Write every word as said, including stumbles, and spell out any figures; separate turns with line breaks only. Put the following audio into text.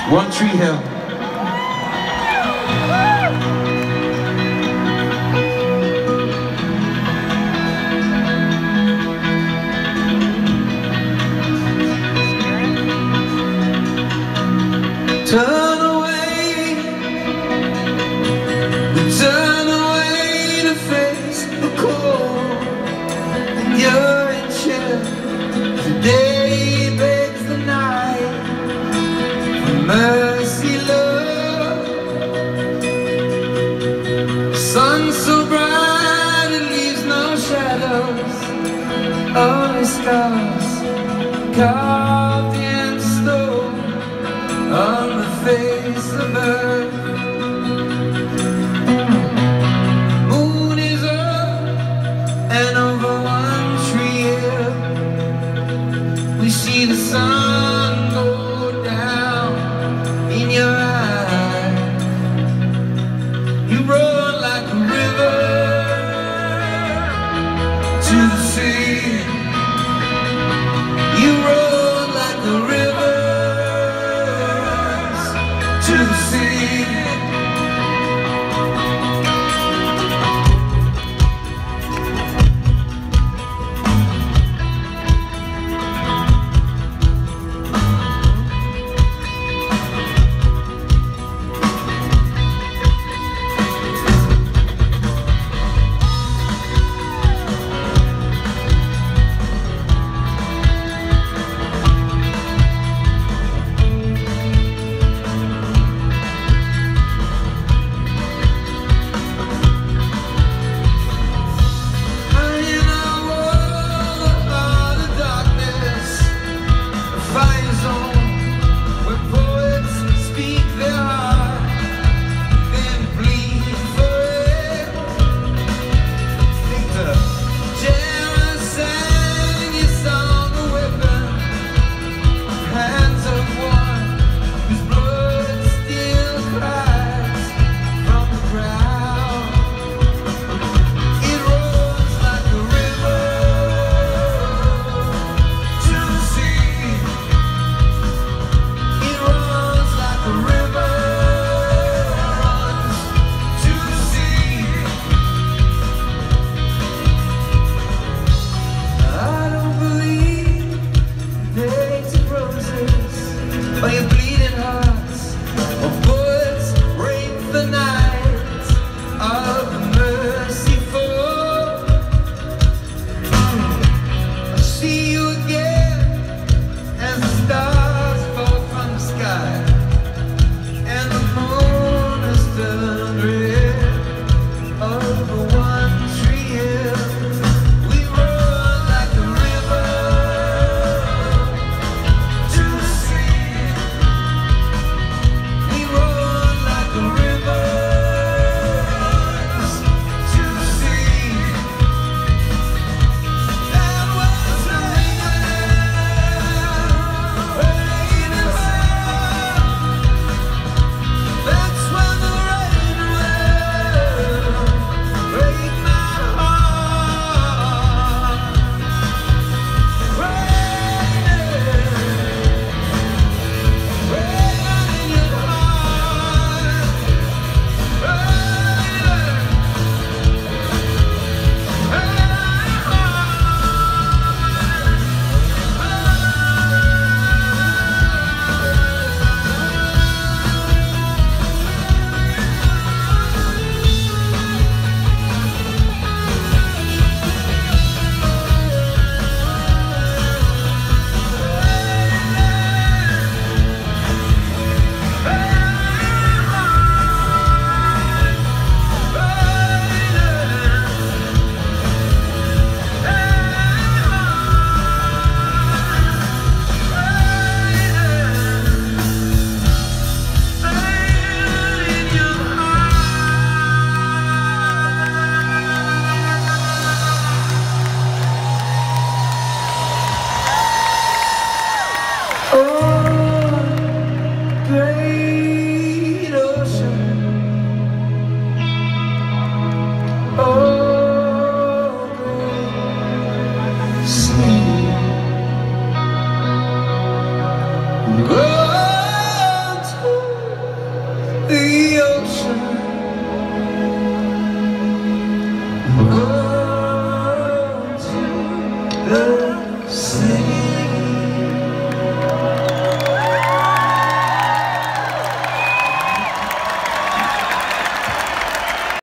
One Tree Hill. Turn away, we turn away to face the cold. And you're in chill, the day begs the night for mercy, love. The sun so bright it leaves no shadows, only scars carved in stone on the face of earth. Moon is up and over One Tree Hill we see the sun go down in your eyes. You roll like a river to the sea. You roll like a river to the sea. ocean. Go to the sea.